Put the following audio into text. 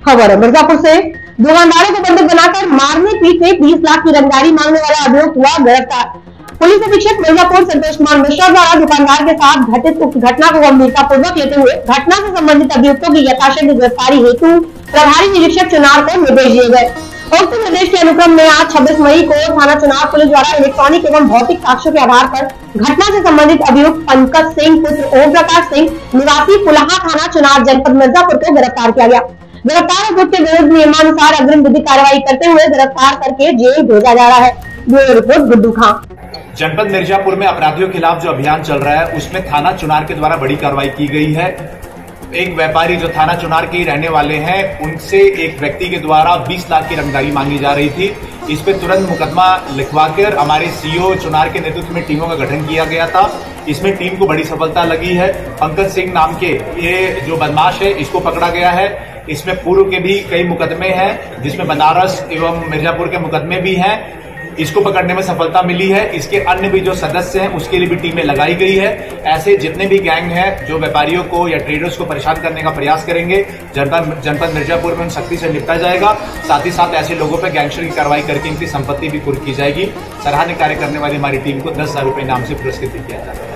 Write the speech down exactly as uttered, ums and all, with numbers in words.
खबर है मिर्जापुर से। दुकानदारों को बंधक बनाकर मारने पीटने बीस लाख की रंगदारी मांगने वाला अभियुक्त हुआ गिरफ्तार। पुलिस अधीक्षक मिर्जापुर संतोष कुमार मिश्रा द्वारा दुकानदार के साथ घटित उक्त घटना को गंभीरता पूर्वक लेते हुए घटना से संबंधित अभियुक्तों की यथाशीघ्र गिरफ्तारी हेतु प्रभारी निरीक्षक चुनार को निर्देश दिए गए। उक्त निर्देश के अनुक्रम में आज छब्बीस मई को थाना चुनार पुलिस द्वारा इलेक्ट्रॉनिक एवं भौतिक साक्ष्यों के आधार पर घटना से संबंधित अभियुक्त पंकज सिंह पुत्र ओम प्रकाश सिंह निवासी पुलाहा थाना चुनार जनपद मिर्जापुर को गिरफ्तार किया गया। गिरफ्तार अभियुक्त के विरुद्ध नियमानुसार अग्रिम विधिक कार्रवाई करते हुए गिरफ्तार करके जेल भेजा जा रहा है। Bureau report Guddu Khan. जनपद मिर्जापुर में अपराधियों के खिलाफ जो अभियान चल रहा है उसमें थाना चुनार के द्वारा बड़ी कार्रवाई की गई है। एक व्यापारी जो थाना चुनार के ही रहने वाले हैं उनसे एक व्यक्ति के द्वारा बीस लाख की रंगदारी मांगी जा रही थी। इस पे तुरंत मुकदमा लिखवाकर हमारे सीओ चुनार के नेतृत्व में टीमों का गठन किया गया था। इसमें टीम को बड़ी सफलता लगी है। पंकज सिंह नाम के ये जो बदमाश है इसको पकड़ा गया है। इसमें पूर्व के भी कई मुकदमे हैं जिसमें बनारस एवं मिर्जापुर के मुकदमे भी हैं। इसको पकड़ने में सफलता मिली है। इसके अन्य भी जो सदस्य हैं उसके लिए भी टीमें लगाई गई है। ऐसे जितने भी गैंग हैं जो व्यापारियों को या ट्रेडर्स को परेशान करने का प्रयास करेंगे जनपद जनपद मिर्जापुर में उन सख्ती से निपटा जाएगा। साथ ही साथ ऐसे लोगों पर गैंगस्टर की कार्रवाई करके इनकी संपत्ति भी कुर्क की जाएगी। सराहनीय कार्य करने वाली हमारी टीम को दस हजार रुपए इनाम से पुरस्कृत किया जाएगा।